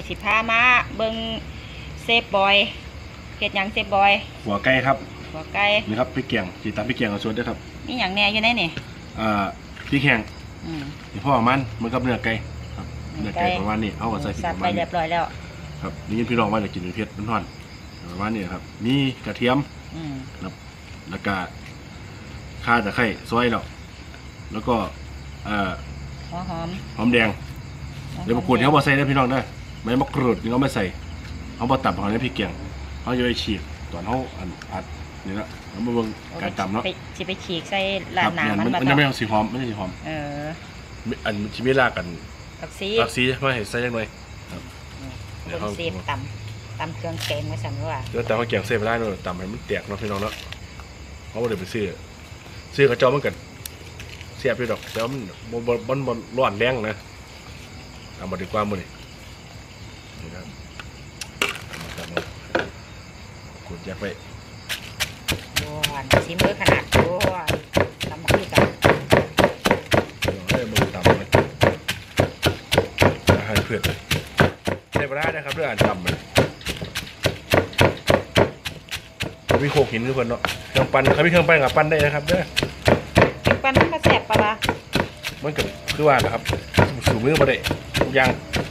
สิพามาเบิ่งเซฟบอยเฮ็ดหยังเซฟบอยหัวไก่ครับหัวไก่นี่ครับพริกแกงสีตำพริกแกงเอาส่วนด้วยครับนี่หยังแน่อยู่ในนี่พริกแห้งนี่พ่อมันกับเนื้อไก่ครับเนื้อไก่ประมาณนี้เอาใส่พริกประมาณนี้เรียบร้อยแล้วครับนี่พี่น้องว่าจะกินเผ็ดมันทอดประมาณนี้ครับนี่กระเทียมครับแล้วก็ข่าตะไคร้ซอยแล้วก็หอมแดงเดี๋ยวมะกรูดเขาบอใส่ได้พี่น้องได้ไม่มะกรูดนี่เขาไม่ใส่เขาบอตับของในพริกแกงเขาจะไปฉีกตอนเขาอัดนี่ละแล้วมาเบิ่งการตำเนาะจะไปฉีกใส่ลาดน้ำมันจะไม่ต้องสีหอมไม่ใช่สีหอมอันชิมิลากันผักซีไม่เห็นใส่ยังไงคนเซฟตำเครื่องแกงไว้สั่งว่าแล้วแต่เขาแกงเซฟไม่ได้เนาะตำให้มันแตกเนาะพี่น้องเนาะเขาเลยไปซื้อกระเจ้ามันกันเสียบไปดอกแต่ว่ามันร้อนแรงนะทำมาดีกว่ามื้อนี้นี่ครับกดยัดไปว้าวชิมเบอร์ขนาดว้าวตำมาคือกันให้มือตำเลยให้เพื่อนได้ปลาได้นะครับเรื่องอ่านตำมันมีโขกหินทุกคนเนาะเครื่องปั้นเขามีเครื่องปั้นกับปั้นได้นะครับเด้อเครื่องปั้นมาแสบปลามันก็คือว่านะครับสูมือมาได้ทุกอย่าง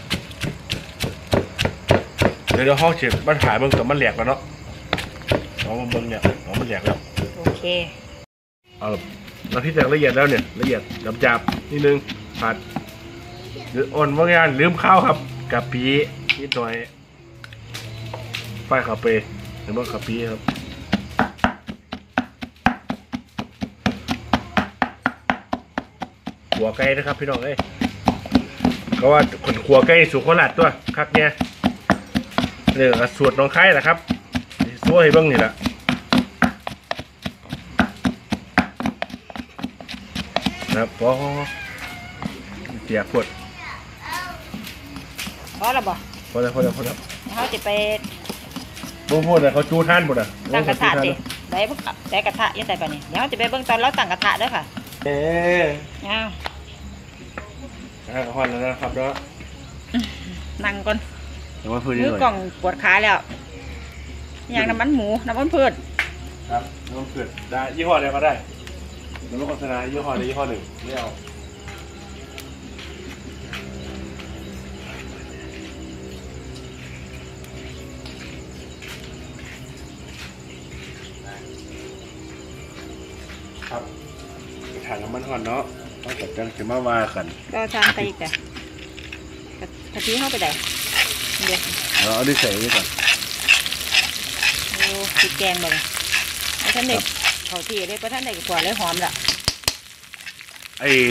เดี๋ยวห้องเฉียบมันหายเบิ่งกับมันแหลกแล้วเนาะเอาเบิ่งเนี่ยเอามันแหลกแล้วโอเคเอาเราที่แตกละเอียดแล้วเนี่ยละเอียดจับนิดนึงผัดหรืออ่อนว่างานลืมข้าวครับกะปินิดหน่อยไฟข้าวเปย์หรือว่ากะปิครับขัวไก่นะครับพี่น้องเอ้ยก็ว่าคนขัวไก่สุโคราชตัวคักเนี่ยเนี่ยสูตรน้องไข่แหละครับซัวให้เบิ้งนี่แหละนะครับพอเตียขวดพอแล้วบ่พอแล้วเขาจะไปพูดเลยเขาจูท่านหมดอ่ะตั้งกระทะดิได้บุกแต่กระทะยังใส่ป่ะนี่เดี๋ยวจะไปเบิ้งตอนเราตั้งกระทะด้วยค่ะฮอนแล้วนะครับแล้วนั่งก่อนมือกล่องปวดขาแล้วอย่างน้ำมันหมูน้ำมันพืชครับน้ำมันพืชได้ยี่ห้ออะไรก็ได้น้ำมันโฆษณายี่ห้อใดยี่ห้อหนึ่งไม่เอาครับถ่านน้ำมันห่อนเนาะต้องจัดการเข็มว่ากันก็ทานไปอีกแต่กะทิเข้าไปได้เดี๋ยวเอาดิใส่ไว้ก่อนโอ้พริกแกงเลยแล้วท่านเด็กเขาทีเลยเพราะท่านเด็กกว่าเลยหอมละไอ้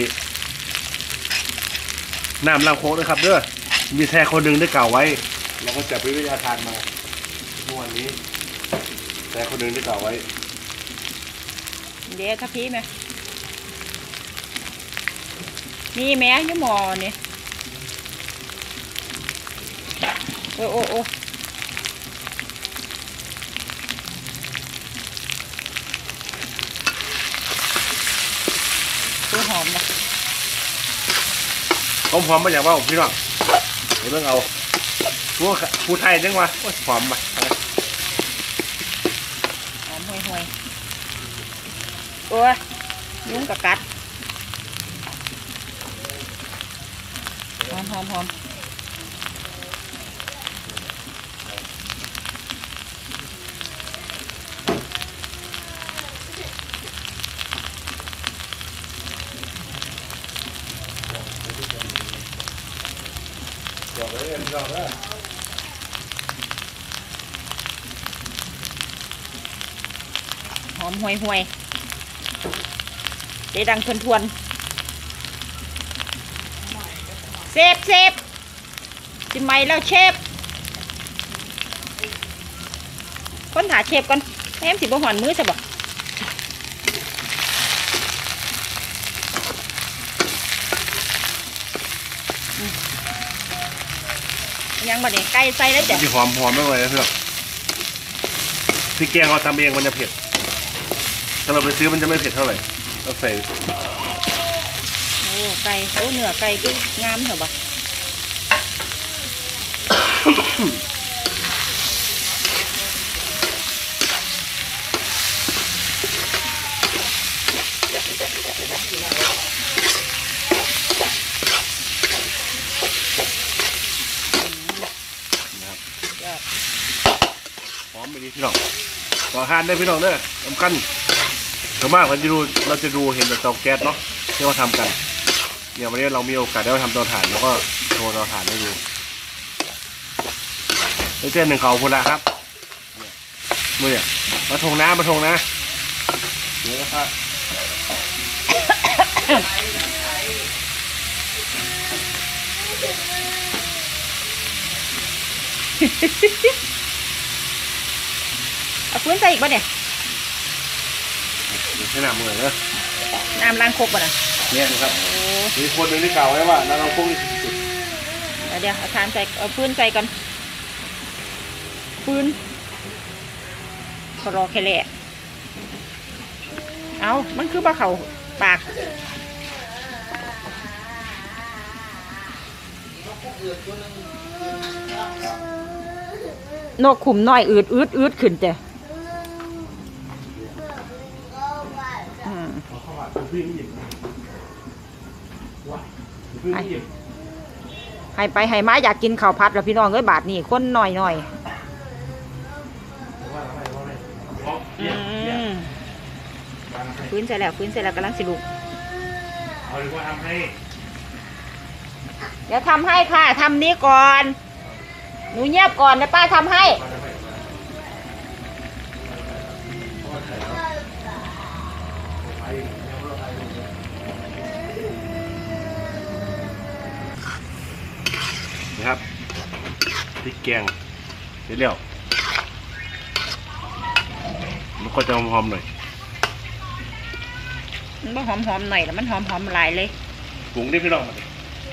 น้ำล้างโค้กด้วยครับเด้อมีแท้คนหนึ่งได้กล่าวไว้เราก็จับวิทยาทานมาเมื่อวันนี้แท้คนหนึ่งได้กล่าวไว้เดี๋ยวทัพพีไหมนี่แม่ยี่หมอนี่โอ้ตัวหอมนะหอมมาอย่างว่าพี่น้องเรื่องเอาผู้ไทยจังวะหอมมาหอมห่วยโอ้ยยุ้งกะกัดหอมห่วยเดี๋ยวดังทวนเซฟจิไหมแล้วเชฟคนถ่าเชฟก่อนแม่สิบ่หอนมือจะบอกยังบ่เนี่ยไก่ใส่แล้วจ้ะหอมไม่ไหวแล้วเพื่อนพริกแกงเราทำเองมันจะเผ็ดถ้าเราไปซื้อมันจะไม่เผ็ดเท่าไหร่เราใส่โอ้ไก่โอ้เนื้อไก่ก็งามเหรอบ่หอมไปดีพี่น้องต่อทานได้พี่น้องเด้อสำคัญส่วนมากเราจะดูเห็นแต่เตาแก๊สเนาะที่เราทำกันเนี่ยวันนี้เรามีโอกาสได้มาทำเตาถ่านแล้วก็โชว์เตาถ่านให้ดูเจ้าหนึ่งเขาพูดละครับเนี่ยมาทงนะเดี๋ยวนะครับเอาฟื้นใส่อีกป่ะเนี่ยใช้น้ำมือเลยน้ำล้างครบป่ะนะเนี่ยนะครับมีคนหนึ่งที่กล่าวไว้ว่าน้ำล้างครบที่สุดเดี๋ยวเอาทานใส่เอาฟื้นใส่ก่อนฟื้นรอแค่แหละเอามันคือปลาเข่าปากนกขุมน้อยอืดขึ้นจ้ะให้ไปให้มาอยากกินข้าวผัดแล้วพี่น้องเอ้ยบาทนี่คนหน่อยฟื้นเสร็จแล้วกำลังสิลุกเอาหรือว่าทำให้เดี๋ยวทำให้ค่ะทำนี้ก่อนหนูเงียบก่อนนะป้าทำให้นะครับพริกแกงเสร็จแล้วมันก็จะหอมๆหน่อยมันหอมหน่อยแล้วมันหอมหลายเลยปรุงได้พี่น้องมาดิ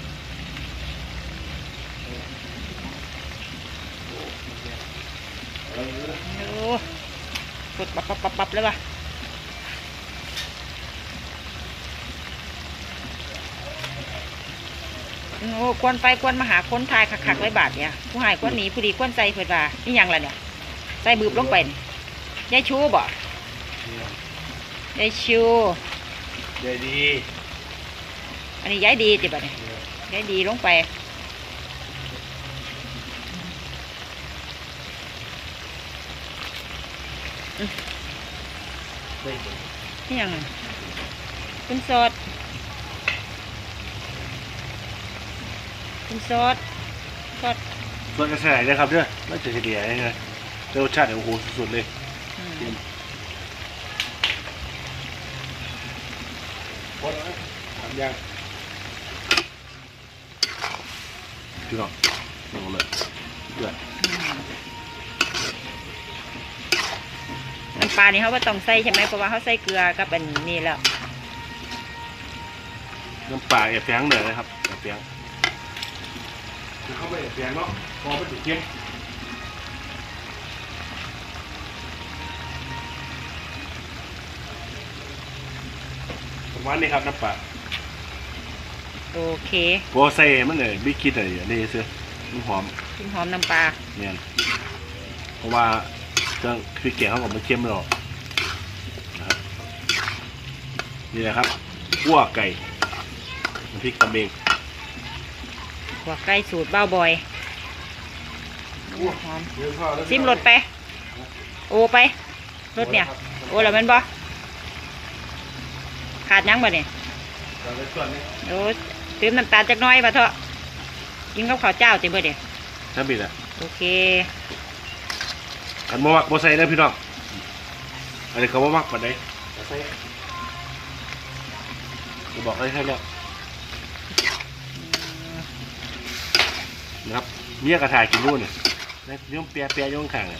โอ้กดปับเลยว่ะโอ้ควนไปควนมาหาคนทายขักไว้บาทเนี่ยผู้หายควนหนีผู้ดีควนใจเผื่อว่านี่ยังล่ะเนี่ยใจบืบลงไปยายชูบ่ยายชูยายดีอันนี้ยายดีจิบ่เนี่ยยายดีลงไปนี่ยังคุณสดกระแสนะครับเนี่ยไม่เฉลี่ยเลยรสชาติโอ้โหสุดๆเลยทำยังพี่น้องลงเลยเดือดน้ำปลานี่เขาว่าต้องใส่ใช่ไหมเพราะว่าเขาใส่เกลือกับเป็นนี่แล้วน้ำปลาแอบแฝงเลยนะครับแอบแฝงเข้าไปแอบแฝงเนาะพอไปติดเค็มประมาณนี้ครับน้ำปลาโอเคพอใส่มันเลยบิ๊กคิดอะไรนี่เสือมันหอมน้ำปลาเนี่ยเพราะว่าเครื่องพริกแกงเขาบอกมันเค็มหรอกนะครับนี่แหละครับคั่วไก่พริกตำเองคั่วไก่สูตรเบ้าบอยหอมซิมรสไปโอไปรสเนี่ยโอแล้วมันบ่ขาดยังบ่เนี่ยโอ้เติมน้ำตาลจักน้อยมาเถอะกินกับข้าวเจ้าจิบ่เนี่ยน้ำบิดอ่ะโอเคกันบ่มักบ่ใส่นะพี่น้องอันนี้เขาบ่มักปานใดจะบอกให้แล้วนะครับเมียกระถายกินนู่นเนี่ยย่อมเปียย่อมขัง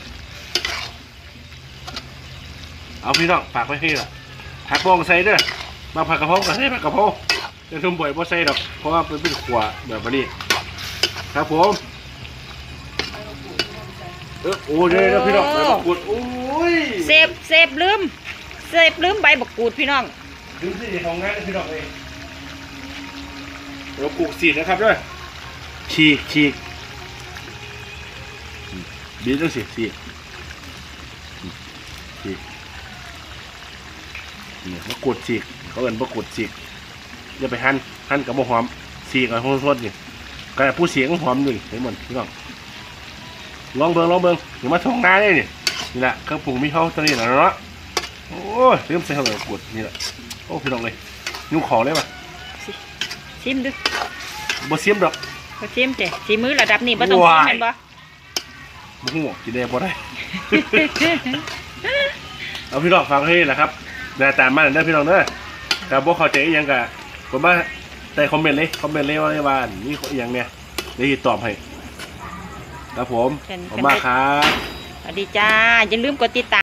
เอาพี่น้องฝากไว้ให้ละผักบองใส่เด้อมาผักกระเพราก็ใส่ผักกระเพราจะทุ่มบ่อยบ่ใส่ดอกเพราะว่าเป็นขวแบบนี้ครับผมโอ้ยนะพี่น้องใบบักกูดโอ้ยเซฟลืมใบบักกูดพี่น้องลืมสิของงานพี่น้องเองเราปลูกสีนะครับด้วยฉีกบีบจังสิสีนี่มะกรูดฉีกเขาเอิ้นมะกรูดฉีกอย่าไปหั่นกับมะหอมฉีกกับโคตรนี่กระผู้เสียงหอมหนึ่งเห็นหมดพี่น้องลองเบิ่งอย่ามาท่องหน้าได้นี่แหละเครื่องปรุงมีเขาตัวนี้แหละเนาะโอ้ยลืมใส่ข้าวเหนียวกรูดนี่แหละโอ้พี่น้องเลยยุ่งของเลยป่ะชิมดูบ่เสียมดอกก็ชิมเจ้สีมือระดับนี้บ่ต้องชิมแม่นบ่บ่ฮู้กินได้บ่ได้ เอาพี่น้องฟังให้แหละครับหน้าตามมาเด้อพี่น้องเด้อกับบ่เข้าใจอีหยังก็ผมว่าใต้คอมเมนต์เลยว่านี่อีหยังเนี่ยได้ตอบให้ครับผมขอบคุณมากครับสวัสดีจ้าอย่าลืมกดติดตาม